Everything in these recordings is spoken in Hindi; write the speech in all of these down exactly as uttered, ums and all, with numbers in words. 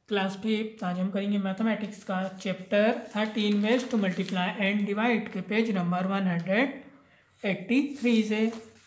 क्लास फिफ्थ आज हम करेंगे मैथमेटिक्स का chapter thirteen ways to multiply and divide के page number one hundred eighty three से।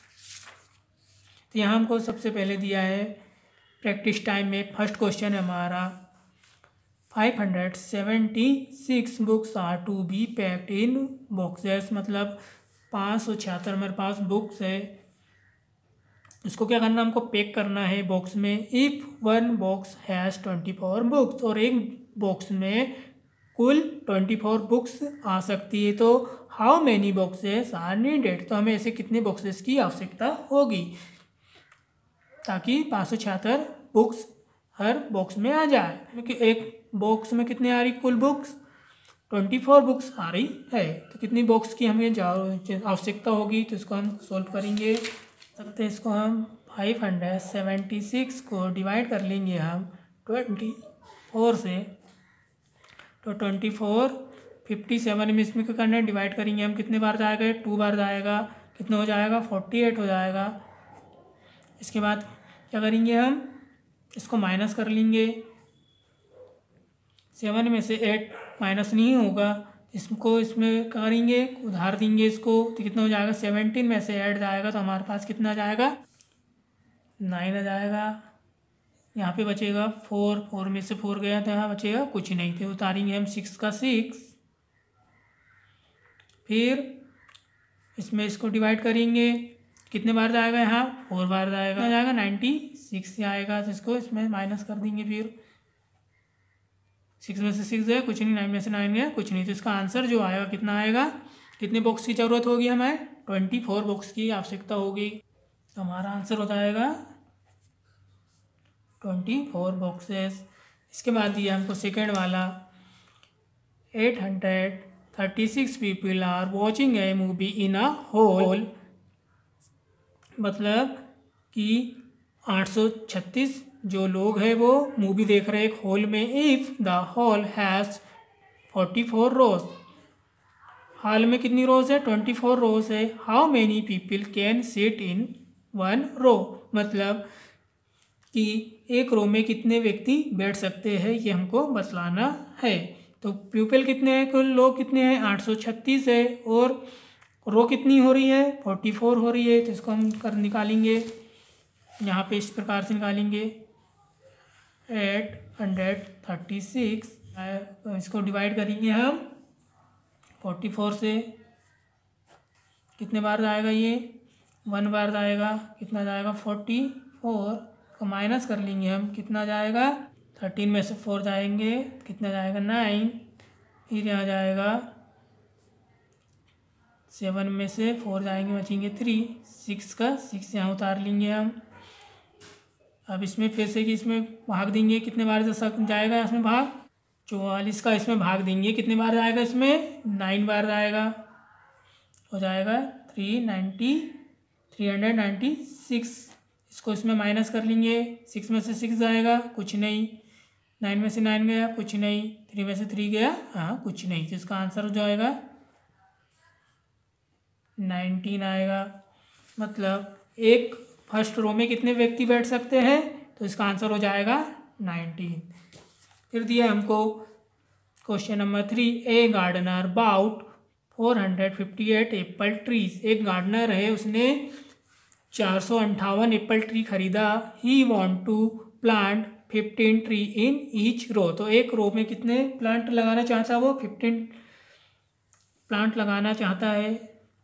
तो यहाँ हमको सबसे पहले दिया है प्रैक्टिस टाइम में फर्स्ट क्वेश्चन है हमारा five hundred seventy six books are to be packed in boxes, मतलब पाँच सौ छिहत्तर हमारे पास बुक्स है, इसको क्या करना, हमको पैक करना है बॉक्स में। If one box has twenty four books, और एक बॉक्स में कुल ट्वेंटी फोर बुक्स आ सकती है, तो how many boxes are needed, तो हमें ऐसे कितने बॉक्सेस की आवश्यकता होगी ताकि पाँच सौ छिहत्तर बुक्स हर बॉक्स में आ जाए। क्योंकि एक बॉक्स में कितने आ रही कुल बुक्स, ट्वेंटी फोर बुक्स आ रही है, तो कितनी बॉक्स की हमें आवश्यकता होगी, तो इसको हम सोल्व करेंगे। सकते इसको हम फाइव हंड्रेड सेवेंटी सिक्स को डिवाइड कर लेंगे हम ट्वेंटी फोर से, तो ट्वेंटी फोर फिफ्टी सेवन में इसमें क्या करना है, डिवाइड करेंगे हम, कितने बार जाएगा, टू बार जाएगा, कितना हो जाएगा, फोर्टी एट हो जाएगा। इसके बाद क्या करेंगे, हम इसको माइनस कर लेंगे, सेवन में से एट माइनस नहीं होगा, इसको इसमें करेंगे उधार देंगे इसको, तो कितना हो जाएगा, सेवनटीन में से ऐड जाएगा तो हमारे पास कितना जाएगा, नाइन आ जाएगा। यहाँ पे बचेगा फोर, फोर में से फोर गया तो यहाँ बचेगा कुछ नहीं, तो उतारेंगे हम सिक्स का सिक्स, फिर इसमें इसको डिवाइड करेंगे, कितने बार जाएगा, यहाँ फोर बार जाएगा, जाएगा नाइन्टी सिक्स आएगा, तो इसको इसमें माइनस कर देंगे, फिर सिक्स में से सिक्स है कुछ नहीं, नाइन में से नाइन है कुछ नहीं, तो इसका आंसर जो आएगा कितना आएगा, कितने बॉक्स की ज़रूरत होगी, हमें ट्वेंटी फोर बॉक्स की आवश्यकता होगी, तो हमारा आंसर हो जाएगा ट्वेंटी फोर बॉक्सेस। इसके बाद दिया हमको सेकेंड वाला eight hundred thirty six people are watching a movie in a hall, मतलब कि आठ सौ छत्तीस जो लोग हैं वो मूवी देख रहे हैं एक हॉल में। If the hall has forty four rows, hall में कितनी रोज है, ट्वेंटी फोर रोज है। How many people can sit in one row, मतलब कि एक रो में कितने व्यक्ति बैठ सकते हैं, ये हमको बतलाना है। तो पीपल कितने हैं, कुल लोग कितने हैं, आठ सौ छत्तीस है, और रो कितनी हो रही है, फोर्टी फोर हो रही है, तो इसको हम कर निकालेंगे, यहाँ पे इस प्रकार से निकालेंगे, एट हंड्रेड थर्टी सिक्स, इसको डिवाइड करेंगे हम फोर्टी फोर से, कितने बार जाएगा, ये वन बार जाएगा, कितना जाएगा, फोर्टी फोर को माइनस कर लेंगे हम, कितना जाएगा, थर्टीन में से फोर जाएंगे, कितना जाएगा, नाइन, फिर यहाँ जाएगा सेवन में से फोर जाएंगे, बचेंगे थ्री, सिक्स का सिक्स यहाँ उतार लेंगे हम। अब इसमें फिर से कि इसमें भाग देंगे, कितने बार जाएगा इसमें भाग, चौवालीस का इसमें भाग देंगे, कितने बार जाएगा, इसमें नाइन बार जाएगा, हो जाएगा three ninety three hundred ninety six. इसको इसमें माइनस कर लेंगे, सिक्स में से सिक्स जाएगा कुछ नहीं, नाइन में से नाइन गया कुछ नहीं, थ्री में से थ्री गया हाँ कुछ नहीं, तो इसका आंसर हो जाएगा नाइनटीन आएगा। मतलब एक फर्स्ट रो में कितने व्यक्ति बैठ सकते हैं, तो इसका आंसर हो जाएगा नाइनटीन। फिर दिया हमको question number three, a gardener bought four hundred fifty eight apple trees, एक गार्डनर है उसने चार सौ अंठावन एप्पल ट्री खरीदा। He want to plant fifteen tree in each row, तो एक रो में कितने प्लांट लगाना चाहता है, वो फिफ्टीन प्लांट लगाना चाहता है।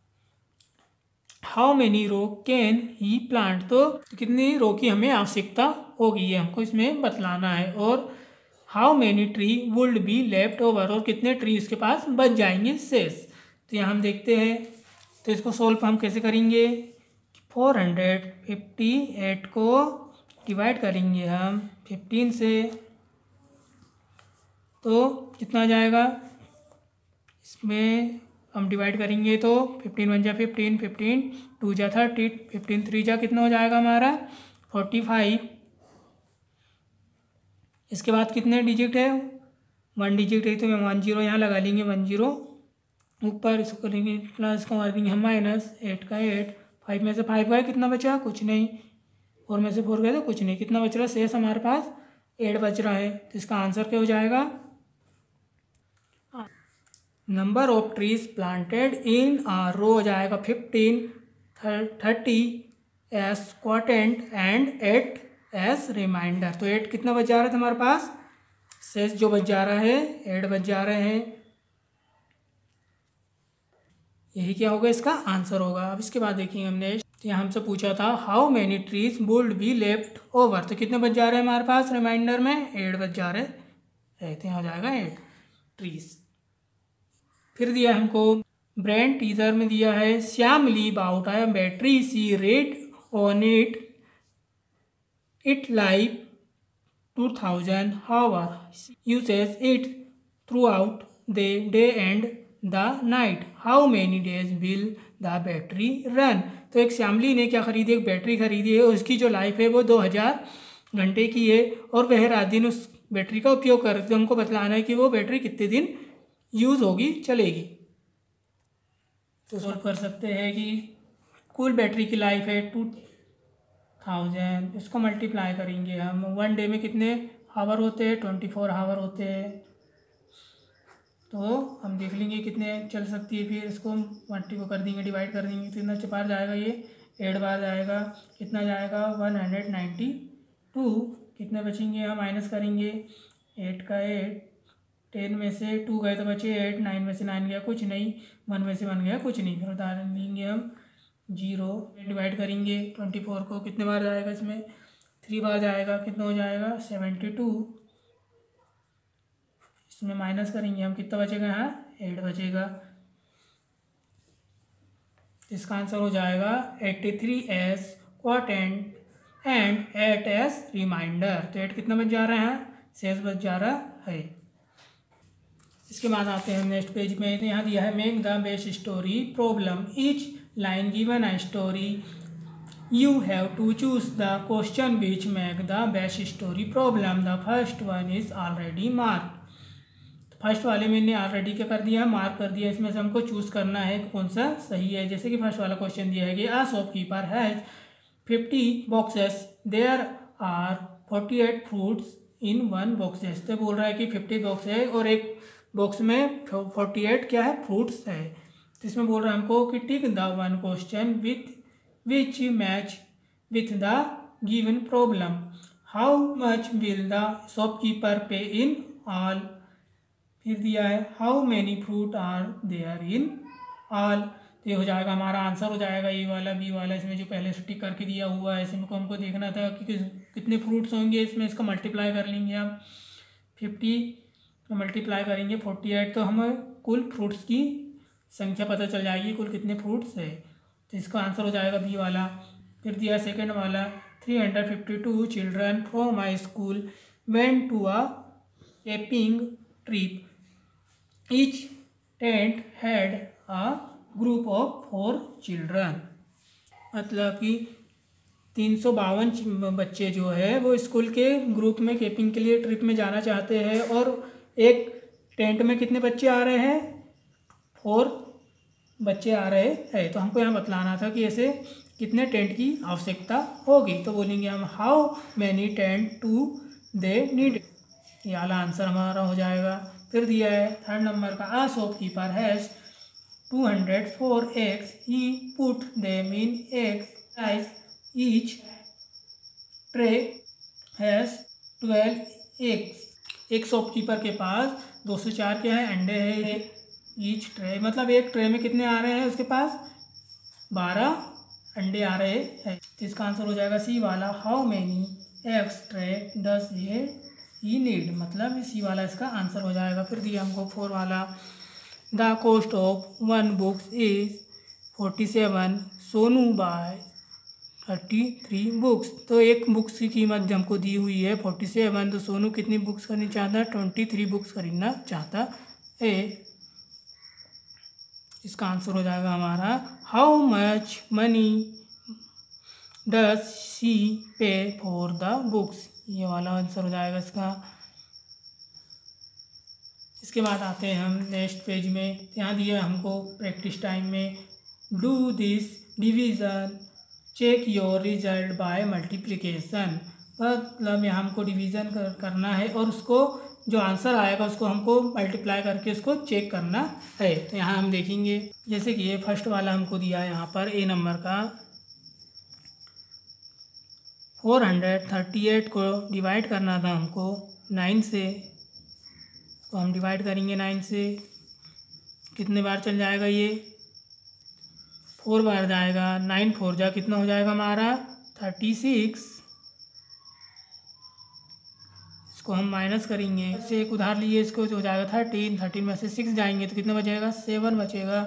How many row can he plant, तो कितनी रो की हमें आवश्यकता होगी, ये हमको इसमें बतलाना है। और how many tree would be left over, और कितने ट्री इसके पास बच जाएंगे शेष। तो यहाँ हम देखते हैं, तो इसको सोल्व हम कैसे करेंगे, फोर हंड्रेड फिफ्टी एट को डिवाइड करेंगे हम फिफ्टीन से, तो कितना जाएगा, इसमें हम डिवाइड करेंगे तो फिफ्टीन वन जा फिफ्टीन, फिफ्टीन टू जा थर्टी, फिफ्टीन थ्री जा कितना हो जाएगा हमारा फोर्टी फाइव। इसके बाद कितने डिजिट है, वन डिजिट है, तो वन जीरो यहाँ लगा लेंगे, वन जीरो ऊपर, इसको करेंगे प्लस, को मार देंगे हम माइनस, एट का एट, फाइव में से फाइव गए कितना बचा कुछ नहीं, फोर में से फोर गए तो कुछ नहीं, कितना बच रहा शेष हमारे पास एट बच रहा है, तो इसका आंसर क्या हो जाएगा? Number of trees planted in a row हो जाएगा fifteen, thirty as quotient and eight as remainder. तो एट कितना बच जा रहा था हमारे पास? शेष जो बच जा रहा है एट बच जा रहे हैं, यही क्या होगा? इसका आंसर होगा। अब इसके बाद देखेंगे हमने, तो यहाँ हमसे पूछा था how many trees would be left over, तो कितने बच जा रहे हैं हमारे पास रिमाइंडर में? एट बच जा रहे हैं, तो यहाँ हो जाएगा एट ट्रीज। फिर दिया हमको ब्रांड टीजर में दिया है Shyamli bought a battery she read on it it live two thousand hour uses it throughout the day and the night, how many days will the battery run. तो एक श्यामली ने क्या खरीदी? एक बैटरी खरीदी है, उसकी जो लाइफ है वो दो हज़ार घंटे की है, और वह रात दिन उस बैटरी का उपयोग कर, तो हमको बतलाना है कि वो बैटरी कितने दिन यूज़ होगी, चलेगी। तो सॉल्व कर सकते हैं कि कुल बैटरी की लाइफ है टू थाउजेंड, इसको मल्टीप्लाई करेंगे हम, वन डे में कितने हावर होते हैं? ट्वेंटी फोर हावर होते हैं, तो हम देख लेंगे कितने चल सकती है। फिर इसको मल्टी को कर देंगे, डिवाइड कर देंगे, कितना बार जाएगा? ये एट बार जाएगा, कितना जाएगा? One hundred ninety two. कितने बचेंगे? हम माइनस करेंगे, एट का एट, टेन में से टू गए तो बचे एट, नाइन में से नाइन गया कुछ नहीं, वन में से वन गया कुछ नहीं। फिर उदाहरण लेंगे हम जीरो, डिवाइड करेंगे ट्वेंटी फोर को, कितने बार जाएगा? इसमें थ्री बार जाएगा, कितना हो जाएगा? Seventy to. इसमें माइनस करेंगे हम, कितना बचेगा? यहाँ एट बचेगा, इसका आंसर हो जाएगा eighty three as quotient and eight as remainder. तो एट कितना बच जा रहा है? शेष बच जा रहा है। इसके बाद आते हैं नेक्स्ट पेज में, यहाँ दिया है make the best story problem, each line given a story, you have to choose the question which make the best story problem. The first one is already mark. First वाले में ऑलरेडी क्या कर दिया? मार्क कर दिया। इसमें से हमको चूज करना है कौन सा सही है। जैसे कि फर्स्ट वाला क्वेश्चन दिया है कि a shopkeeper has fifty boxes, there are forty eight fruits in one boxes. तो बोल रहा है कि फिफ्टी बॉक्स है और एक बॉक्स में फोर्टी एट क्या है? फ्रूट्स है। तो इसमें बोल रहा है हमको कि tick the one question with which match with the given problem, how much will the shopkeeper pay in all. फिर दिया है how many fruit are there in all. तो ये हो जाएगा हमारा आंसर, हो जाएगा ये वाला बी वाला। इसमें जो पहले से टिक करके दिया हुआ है, इसमें को हमको देखना था कि कितने फ्रूट्स होंगे। इसमें इसका मल्टीप्लाई कर लेंगे हम, फिफ्टी मल्टीप्लाई करेंगे फोर्टी एट, तो हमें कुल फ्रूट्स की संख्या पता चल जाएगी कुल कितने फ्रूट्स है। तो इसका आंसर हो जाएगा बी वाला। फिर दिया सेकेंड वाला, three hundred fifty two children from my school went to a camping trip, each tent had a group of four children. मतलब कि तीन सौ बावन बच्चे जो है वो स्कूल के ग्रुप में कैंपिंग के लिए ट्रिप में जाना चाहते हैं, और एक टेंट में कितने बच्चे आ रहे हैं? फोर बच्चे आ रहे हैं। तो हमको यहाँ बतलाना था कि ऐसे कितने टेंट की आवश्यकता होगी। तो बोलेंगे हम how many tent do they need. ये वाला आंसर हमारा हो जाएगा। फिर दिया है थर्ड नंबर का, a shopkeeper has two hundred four eggs, he put them in eggs size, each tray has twelve eggs. एक शॉपकीपर के पास दो सौ चार क्या है? अंडे है। ईच ट्रे मतलब एक ट्रे में कितने आ रहे हैं? उसके पास बारह अंडे आ रहे हैं। तो इसका आंसर हो जाएगा सी वाला, how many eggs tray does he need. मतलब सी वाला इसका आंसर हो जाएगा। फिर दिया हमको फोर वाला, the cost of one books is forty seven, Sonu buy thirty three books. तो एक बुक्स की कीमत हमको दी हुई है फोर्टी सेवन, तो सोनू कितनी बुक्स खरीदना चाहता है? ट्वेंटी थ्री बुक्स खरीदना चाहता है। इसका आंसर हो जाएगा हमारा, how much money does she pay for the books. ये वाला आंसर हो जाएगा इसका। इसके बाद आते हैं हम नेक्स्ट पेज में, यहाँ दिया हमको प्रैक्टिस टाइम में, do this division, check your result by multiplication. मतलब यहाँ हमको डिवीज़न कर, करना है और उसको जो आंसर आएगा उसको हमको मल्टीप्लाई करके उसको चेक करना है। तो यहाँ हम देखेंगे, जैसे कि ये फर्स्ट वाला हमको दिया है यहाँ पर ए नंबर का, फोर हंड्रेड थर्टी एट को डिवाइड करना था हमको नाइन से, तो हम डिवाइड करेंगे नाइन से। कितने बार चल जाएगा ये, फोर बार जाएगा। नाइन फोर जा कितना हो जाएगा हमारा थर्टी सिक्स। इसको हम माइनस करेंगे, इससे एक उधार लिए, इसको जो हो जाएगा थर्टीन। थर्टीन में से सिक्स जाएंगे तो कितना बचेगा, सेवन बचेगा।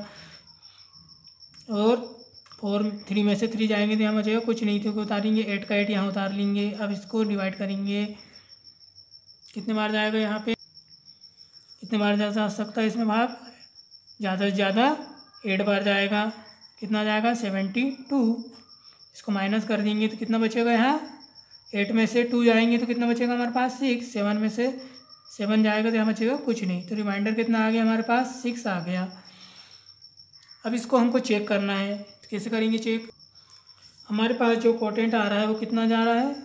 और फोर थ्री में से थ्री जाएंगे तो यहाँ बचेगा कुछ नहीं, तो उतारेंगे एट का एट यहाँ उतार लेंगे। अब इसको डिवाइड करेंगे, कितने बार जाएगा यहाँ पे, कितने बार जा सकता है इसमें भाग, ज़्यादा से ज़्यादा एट बार जाएगा। कितना जाएगा सेवेंटी टू। इसको माइनस कर देंगे तो कितना बचेगा, यहाँ एट में से टू जाएंगे तो कितना बचेगा हमारे पास सिक्स। सेवन में से सेवन जाएगा तो यहाँ बचेगा कुछ नहीं, तो रिमाइंडर कितना आ गया हमारे पास, सिक्स आ गया। अब इसको हमको चेक करना है, तो कैसे करेंगे चेक। हमारे पास जो कोटेंट आ रहा है वो कितना जा रहा है,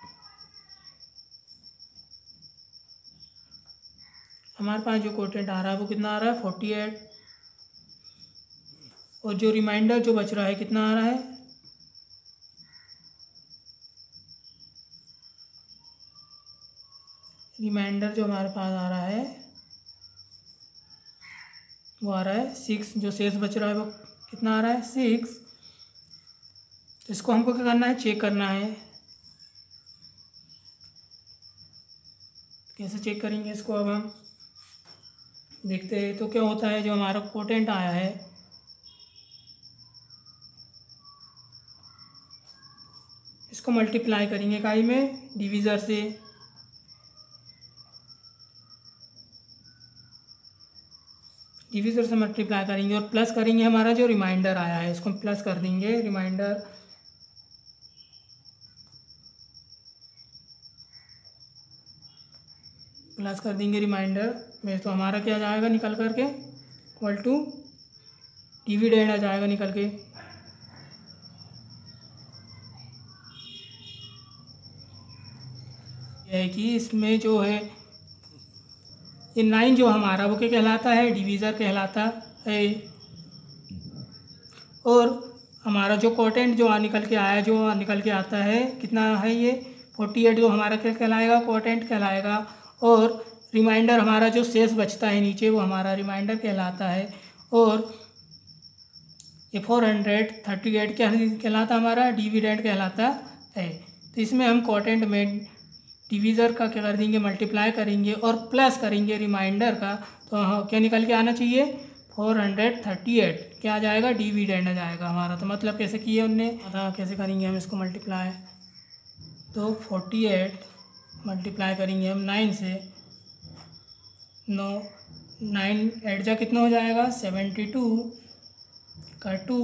हमारे पास जो कोटेंट आ रहा है वो कितना आ रहा है फोर्टी एट। और जो रिमाइंडर जो बच रहा है कितना आ रहा है, रिमाइंडर जो हमारे पास आ रहा है वो आ रहा है सिक्स। जो शेष बच रहा है वो कितना आ रहा है, सिक्स। तो इसको हमको क्या करना है, चेक करना है। कैसे चेक करेंगे इसको, अब हम देखते हैं। तो क्या होता है, जो हमारा कोटेंट आया है इसको मल्टीप्लाई करेंगे इकाई में डिवीज़र से। डिवीज़र से मल्टीप्लाई करेंगे और प्लस करेंगे, हमारा जो रिमाइंडर आया है इसको प्लस कर देंगे, रिमाइंडर। प्लस कर देंगे रिमाइंडर में, तो हमारा क्या जाएगा निकल करके, इक्वल टू डिविडेंड आ जाएगा निकल के। है कि इसमें जो है ये नाइन जो हमारा वो क्या कहलाता है, डिवीज़र कहलाता है। और हमारा जो कोटेंट जो निकल के आया, जो निकल के आता है कितना है ये फोर्टी एट, जो हमारा क्या कहलाएगा, कोटेंट कहलाएगा। और रिमाइंडर हमारा जो शेष बचता है नीचे वो हमारा रिमाइंडर कहलाता है। और ये फोर हंड्रेड थर्टी एट क्या कहलाता हमारा, डिविडेंड कहलाता है। तो इसमें हम कोटेंट में डिवीज़र का क्या कर देंगे, मल्टीप्लाई करेंगे और प्लस करेंगे रिमाइंडर का, तो हाँ क्या निकल के आना चाहिए, फोर हंड्रेड थर्टी एट क्या आ जाएगा, डिविडेंड आ जाएगा हमारा। तो मतलब कैसे किए उनने, अतः कैसे करेंगे हम इसको मल्टीप्लाई, तो फोर्टी एट मल्टीप्लाई करेंगे हम नाइन से, नो नाइन एट जा कितना हो जाएगा, सेवेंटी टू का टू,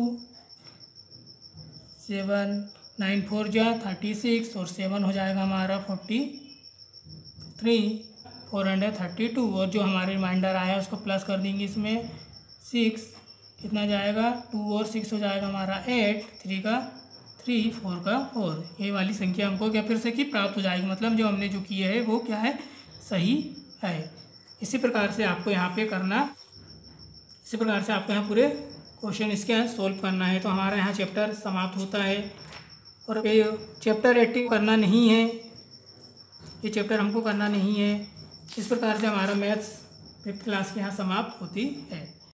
सेवन नाइन फोर जा थर्टी सिक्स और सेवन हो जाएगा हमारा forty three, four hundred thirty two. और जो हमारे रिमाइंडर आया उसको प्लस कर देंगे इसमें, सिक्स कितना जाएगा, टू और सिक्स हो जाएगा हमारा एट, थ्री का थ्री, फोर का फोर। ये वाली संख्या हमको क्या फिर से कि प्राप्त हो जाएगी, मतलब जो हमने जो किया है वो क्या है, सही है। इसी प्रकार से आपको यहाँ पे करना, इसी प्रकार से आपको यहाँ पूरे क्वेश्चन इसके यहाँ सोल्व करना है। तो हमारा यहाँ चैप्टर समाप्त होता है। और ये चैप्टर एट्टी करना नहीं है, ये चैप्टर हमको करना नहीं है। इस प्रकार से हमारा मैथ्स फिफ्थ क्लास के यहाँ समाप्त होती है।